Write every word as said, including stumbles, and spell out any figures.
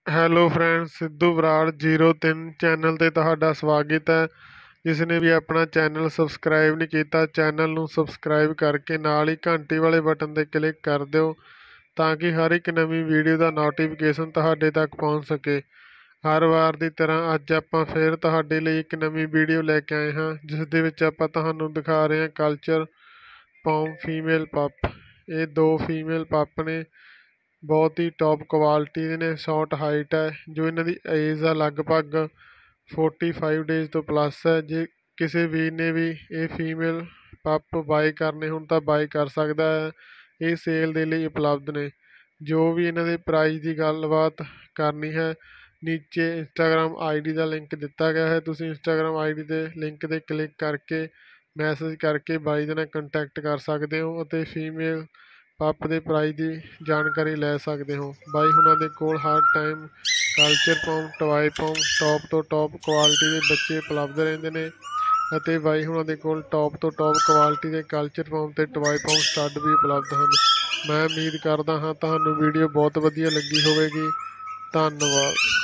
Hello friends, Sidhu Brar zero ਤਿੰਨ channel 'ਤੇ ਤੁਹਾਡਾ ਸਵਾਗਤ ਹੈ। ਜਿਸ ਨੇ ਵੀ ਆਪਣਾ ਚੈਨਲ ਸਬਸਕ੍ਰਾਈਬ ਨਹੀਂ ਕੀਤਾ, ਚੈਨਲ ਨੂੰ ਸਬਸਕ੍ਰਾਈਬ ਕਰਕੇ ਨਾਲ ਹੀ ਘੰਟੀ ਵਾਲੇ ਬਟਨ 'ਤੇ ਕਲਿੱਕ ਕਰ ਦਿਓ ਤਾਂ ਕਿ ਹਰ ਇੱਕ ਨਵੀਂ ਵੀਡੀਓ ਦਾ ਨੋਟੀਫਿਕੇਸ਼ਨ ਤੁਹਾਡੇ ਤੱਕ ਪਹੁੰਚ ਸਕੇ। ਹਰ ਵਾਰ ਦੀ ਤਰ੍ਹਾਂ ਅੱਜ ਆਪਾਂ ਫਿਰ ਤੁਹਾਡੇ ਲਈ ਇੱਕ ਨਵੀਂ ਵੀਡੀਓ ਲੈ ਕੇ ਆਏ ਹਾਂ, ਜਿਸ ਦੇ ਵਿੱਚ ਆਪਾਂ ਤੁਹਾਨੂੰ ਦਿਖਾ ਰਹੇ ਹਾਂ ਕਲਚਰ ਪੌਮ ਫੀਮੇਲ ਪੱਪ। ਇਹ ਦੋ ਫੀਮੇਲ ਪੱਪ ਨੇ, ਬਹੁਤ ਹੀ ਟੌਪ ਕੁਆਲਿਟੀ ਦੇ ਨੇ। ਸ਼ਾਰਟ ਹਾਈਟ ਹੈ, ਜੋ ਇਹਨਾਂ ਦੀ ਏਜ ਆ ਲਗਭਗ ਫੋਰਟੀ ਫਾਈਵ ਡੇਜ਼ ਤੋਂ ਪਲੱਸ ਹੈ। ਜੇ ਕਿਸੇ ਵੀਰ ਨੇ ਵੀ ਇਹ ਫੀਮੇਲ ਪੱਪ ਬਾਏ ਕਰਨੇ ਹੋਣ ਤਾਂ ਬਾਏ ਕਰ ਸਕਦਾ ਹੈ। ਇਹ ਸੇਲ ਦੇ ਲਈ ਉਪਲਬਧ ਨੇ। ਜੋ ਵੀ ਇਹਨਾਂ ਦੇ ਪ੍ਰਾਈਸ ਦੀ ਗੱਲਬਾਤ ਕਰਨੀ ਹੈ, ਨੀਚੇ ਇੰਸਟਾਗ੍ਰਾਮ ਆਈ ਡੀ ਦਾ ਲਿੰਕ ਦਿੱਤਾ ਗਿਆ ਹੈ। ਤੁਸੀਂ ਇੰਸਟਾਗ੍ਰਾਮ ਆਈ ਡੀ ਦੇ ਲਿੰਕ 'ਤੇ ਕਲਿੱਕ ਕਰਕੇ ਮੈਸੇਜ ਕਰਕੇ ਬਾਈ ਦੇ ਨਾਲ ਕੰਟੈਕਟ ਕਰ ਸਕਦੇ ਹੋ ਅਤੇ ਫੀਮੇਲ ਪੱਪ ਦੇ ਪ੍ਰਾਈਸ ਦੀ ਜਾਣਕਾਰੀ ਲੈ ਸਕਦੇ ਹੋ। ਬਾਈ ਹੁਣਾਂ ਦੇ ਕੋਲ ਹਰ time culture pom, toy pom, top ਤੋਂ ਟੌਪ ਕੁਆਲਿਟੀ ਦੇ ਬੱਚੇ ਉਪਲਬਧ ਰਹਿੰਦੇ ਨੇ ਅਤੇ ਬਾਈ ਹੁਣਾਂ ਦੇ ਕੋਲ ਟੌਪ ਤੋਂ ਟੌਪ ਕੁਆਲਿਟੀ ਦੇ ਕਲਚਰ ਪੌਮ ਅਤੇ ਟਵਾਏ ਪੌਮ ਸਟੱਡ ਵੀ ਉਪਲਬਧ ਹਨ। ਮੈਂ ਉਮੀਦ ਕਰਦਾ ਹਾਂ ਤੁਹਾਨੂੰ ਵੀਡੀਓ ਬਹੁਤ ਵਧੀਆ ਲੱਗੀ ਹੋਵੇਗੀ। ਧੰਨਵਾਦ।